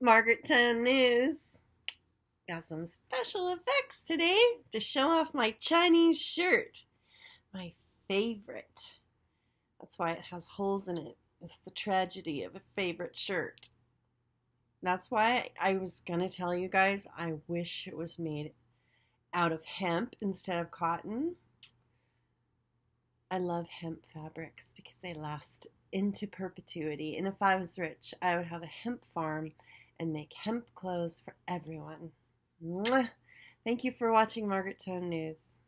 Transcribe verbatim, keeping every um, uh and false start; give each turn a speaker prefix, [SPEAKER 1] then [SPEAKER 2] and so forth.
[SPEAKER 1] Margaret Tone Newz. Got some special effects today to show off my Chinese shirt. My favorite. That's why it has holes in it. It's the tragedy of a favorite shirt. That's why I was going to tell you guys I wish it was made out of hemp instead of cotton. I love hemp fabrics because they last into perpetuity. And if I was rich, I would have a hemp farm and make hemp clothes for everyone. Mwah! Thank you for watching Margaret Tone Newz.